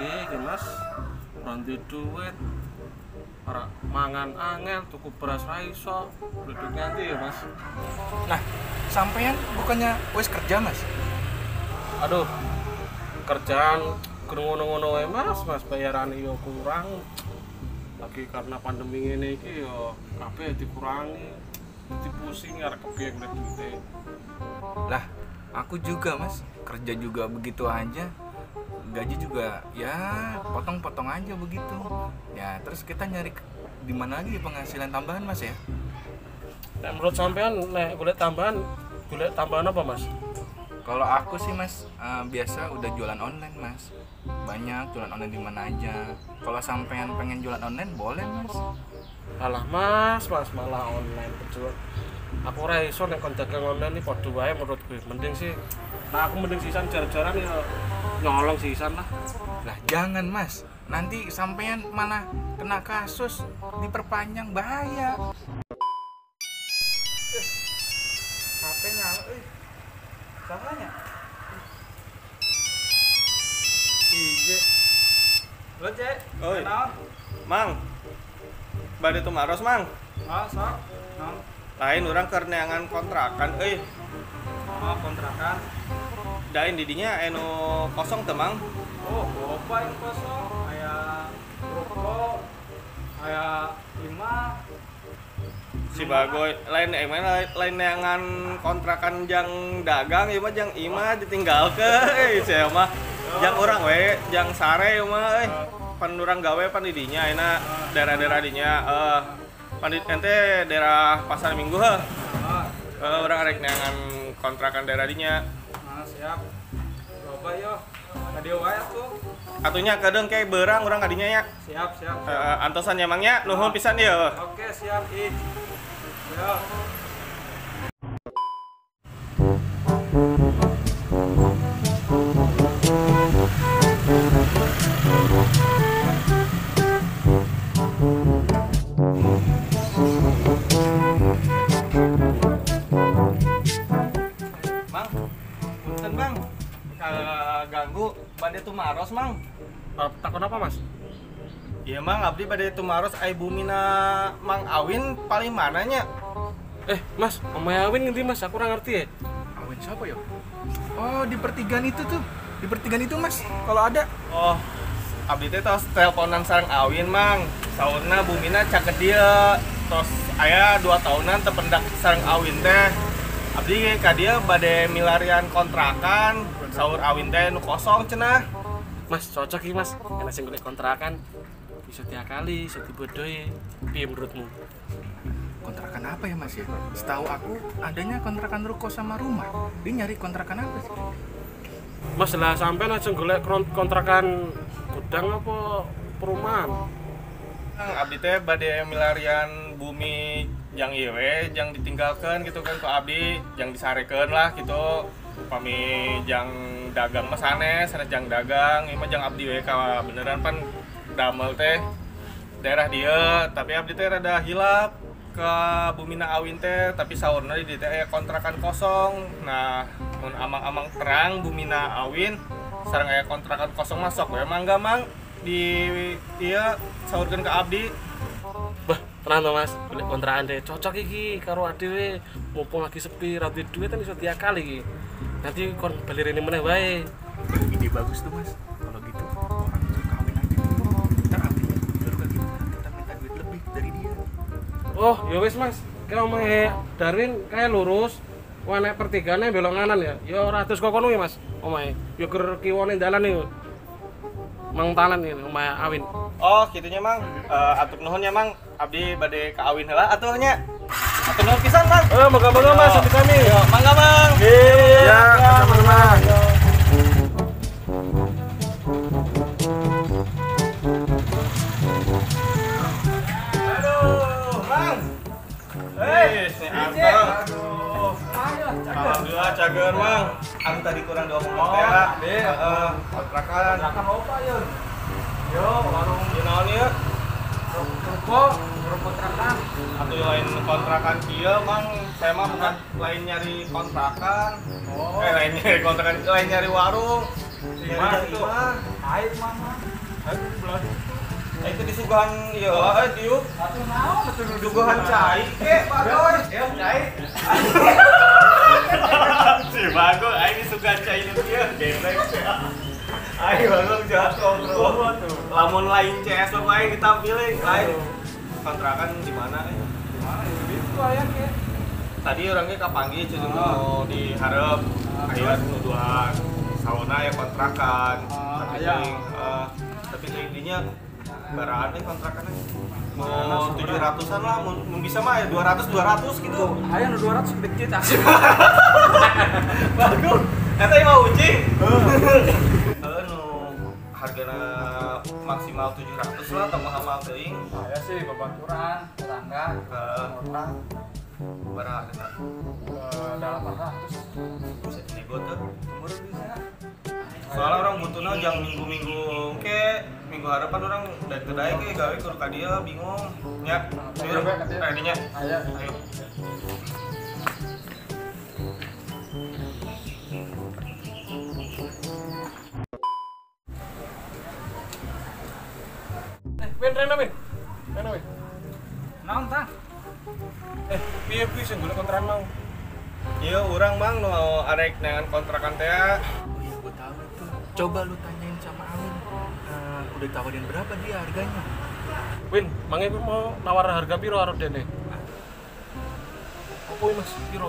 iki Mas. Nanti duit ora mangan angel, tuku beras ra iso. Duduk nganti ya Mas. Nah, sampean bukannya wis kerja Mas? Aduh, kerjaan ngono-ngono wae Mas, bayaran yo kurang. Lagi karena pandemi ini iki yo kabeh dikurangi. Jadi pusing arek kepiye golek duite. Lah, aku juga Mas, kerja juga begitu aja. Gaji juga ya potong-potong aja begitu. Ya, terus kita nyari di mana lagi penghasilan tambahan Mas ya? Nek menurut sampean nek golek tambahan apa Mas? Kalau aku sih Mas, biasa udah jualan online Mas. Banyak jualan online di mana aja. Kalau sampean pengen jualan online boleh Mas. Alah Mas malah online betul. Aku ora iso nek kon dagang online iki padha wae menurut gue. Mending sih nah aku mending sisan jar-jaran ya nyolong sisan lah. Lah jangan Mas. Nanti sampean malah kena kasus, diperpanjang, bahaya. HP nyala Samanya? Iya. Lo cek? Oi. Kenal? Mang, bade tumaros mang. Ah, sok. Nang. Lain orang keur neangan kontrakan, Oh, kontrakan. Dain didinya anu kosong teu mang. Oh, apa yang kosong? Kayak ruko, kayak 5. Si bagoy lain lain neangan kontrakan jang dagang ieu mah jang imah ditinggalkeun saya mah. Jang urang we, jang sare ieu mah pan urang gawe pan didinya ayeuna daerah-daerah dinya pan ente daerah Pasar Minggu heuh. Urang rek neangan kontrakan daerah dinya. Nah, siap. Coba yo. Tadi wae tuh. Atunya kadang kayak berang urang kadinya ya. Siap. Antosan ya mangnya nuhun pisan ieu. Oke, siap. Yo. Mang, punten Bang. Ganggu bade tumaros Mang. Takon apa Mas? Iya Mang, abdi bade tumaros ai bumina Mang Awin paling mananya? Mas, Omah Awin ngendi Mas? Aku ora ngerti ya. Awin siapa ya? Oh, di pertigaan itu tuh. Di pertigaan itu Mas, kalau ada. Oh, abdi teh tos teleponan sareng Awin Mang. Saurna bumina caket dia. Tos aya 2 tahunan terpendak sareng Awin teh. Abdi ka dia bade milarian kontrakan. Saur Awin teh nu kosong cenah. Mas, cocok iki Mas. Enak sing golek kontrakan. Bisa tiap kali, bisa dibodohi. Piye menurutmu? Kontrakan apa ya Mas ya? Setahu aku adanya kontrakan ruko sama rumah. Dia nyari kontrakan apa sih? Mas lah sampean aja golek kontrakan gudang apa perumahan? Abdi teh bade milarian bumi yang ieu we, jang ditinggalkeun gitu kan ku abdi, jang disarekeun lah gitu. Upami jang dagang mah sanes jang dagang, ieu mah jang abdi we ka beneran pan damel teh daerah dia, tapi abdi teh rada hilap ke bumina Awin teh, tapi saurna di dieu teh kontrakan kosong. Nah, mun amang-amang terang bumina Awin sareng aya kontrakan kosong masuk we mangga Mang di ieu saurkeun ka abdi. Bah, tenang to Mas, golek kontrakan deh cocok iki karo adewe. Mumpung lagi sepi, ra duwe duit kan iso tiap kali iki. Nanti kon bali rene meneh wae. Ide bagus tuh Mas. Kalau gitu orang itu kawin aja dulu. Ntar abdinya baru kayak gitu kita minta duit lebih dari dia. Oh, ya wis Mas. Kira omahe Darwin kayak lurus. Wah nek pertigaane belok kanan ya. Ya ora terus kok kono ya Mas. Omahe. Ya ger kiwane dalan iki. Mang Talan ini omahe Awin. Oh, gitunya Mang. Atur nuhun ya Mang. Abdi bade ka Awin heula atuh nya. Atur nuhun pisan Mang. Moga-moga Mas sampai kami. Yo, mangga Mang. Ya, sama-sama. Aduh, Mang. Hei, nih Anteng. Alhamdulillah cager Mang. Anu tadi kurang diomong teh ya. Kontrakan. Kontrakan apa yun? Yo, warung Ieu naon ieu? ruko, warung kontrakan. Atuh lain kontrakan kieu Mang, saya mah bukan lain nyari kontrakan. Oh. Lain nyari kontrakan, lain nyari warung. Lima, Nyari itu. Air mama. Itu disuguhan ieu diuk. Atuh naon atuh Suguhan cai ke bagoy. Ya cai. Si bagoy aing disuguhan cai nu kieu geblek. Aing bagoy jahat ngobrol. Lamun lain CS mah aing ditampilin lain. Kontrakan di mana? Itu aya ke. Tadi orangnya kapanggih cuma mau diharap akhirnya nuduhan sauna ya kontrakan tapi intinya baraan kontrakannya mau 700-an lah mau bisa mah ya 200 gitu Aya nu 200 gede kita. bagus kata mau ucing nu hargana maksimal 700 lah tambah mahal teuing Aya sih babaturan, tetangga, orang barang ada 800. bisa dinego tuh Umur bisa. soalnya orang butuhnya jang minggu-minggu ke minggu harapan orang dari kedai ke gawe kudu ka dieu bingung nya ayo tadinya Aya. ayo Win, Rena, Win. Naon tah? Piye kuwi sing golek kontrakan mau? iya urang mang nu arek neangan kontrakan teh Oh iya, gue tahu itu. Coba lu tanyain sama Amin. Udah tawarin berapa dia harganya? Win, mangke kuwi mau nawar harga piro arep dene? Apa kuwi Mas? Piro?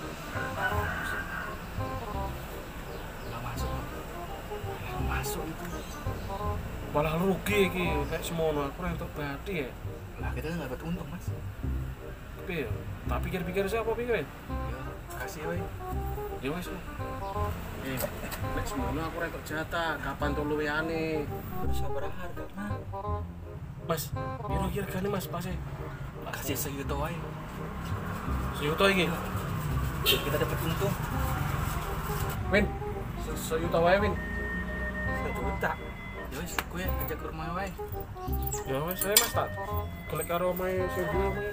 Nggak masuk. Nggak masuk itu. Malah rugi iki, kayak semono aku ora entuk bati ya. Lah kita nggak dapat untung mas. Piye? Tak pikir-pikir siapa pikir? Ya, kasih woi. Ya wis. Nek semono aku ora entuk jatah, kapan tuh luweane? Terus sabar harga mah. Mas, piro hargane Mas pase? Kasih sejuta wae. Sejuta iki. Biar kita dapat untung. Win, sejuta wae Win. Sejuta. Ya wis, gue ajak ke rumah wae. Ya wis ae Mas tak. Golek karo omahe sing duwe kuwi.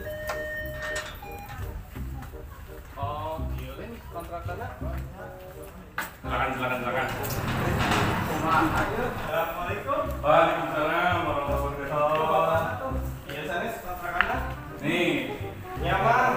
oh iya kan kontrakannya Silakan. assalamualaikum Waalaikumsalam warahmatullahi wabarakatuh. iya sanes kontrakannya Nih, nyaman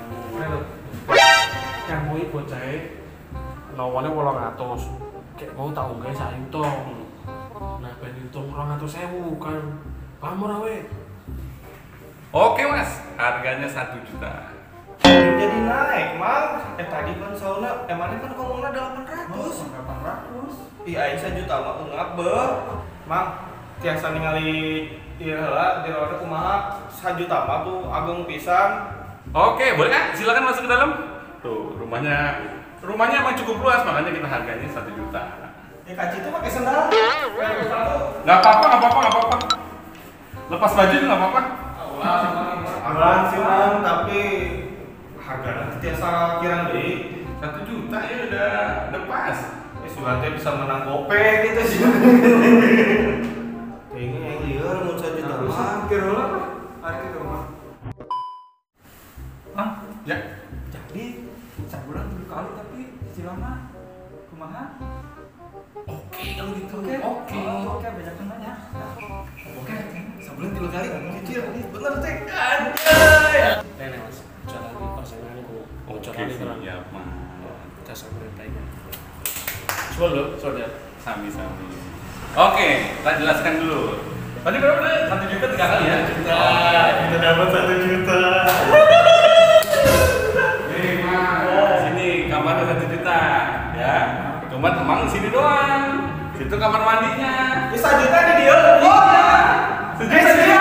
Kan kuwi bocahe nawane 800. Kayak mau tak unggah sak yuto. Nah, ben untung 200.000 kan. Lamur awe. oke mas, harganya 1 juta. jadi naik mang tadi kan sauna emangnya kan ngomongnya 800 iya aing 1 juta mah enggak beuh mang tiasa ningali ieu heula di roda kumaha 1 juta mah tuh agung pisan Oke, boleh kan? Silakan masuk ke dalam. Tuh, rumahnya emang cukup luas, makanya kita harganya 1 juta. ya kaci itu pakai sendal Nggak apa-apa. Lepas baju juga nggak apa-apa. aman sih mang tapi harganya tiasa kirang deui 1 juta ya udah pas. sudah bisa menang gope gitu sih kayaknya yang liar mau 1 juta mah Kira lah. Ari ke rumah. Ya. Jadi sebulan 7 kali tapi silama kumaha? Oke, kalau gitu. Oke, banyak banyak. Oke. Sebulan 3 kali cicil. bener teh Nenek Mas, jalani pasangan ku. Oke, Jalani terang. siap mas. Jasa perintahnya. Soal ya. Sami-sami. Oke, kita jelaskan dulu. Tadi berapa deh? 1 juta 3 kali ya? kita dapat 1 juta Nih, Mas. Sini kamarnya 1 juta, ya. Cuma emang sini doang. Situ kamar mandinya. bisa juta di dia Oh, ya. Sejuta.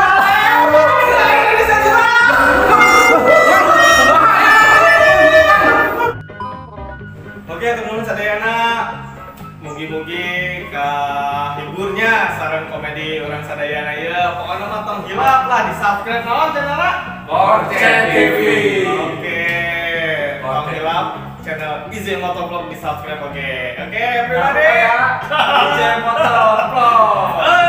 Oke teman-teman sadayana mugi-mugi ka hiburnya sareng komedi orang sadayana ya pokoknya nonton hilap lah di subscribe naon channelna Orcet TV. oke tong hilap channel DJ Motovlog di subscribe oke everybody DJ Motovlog.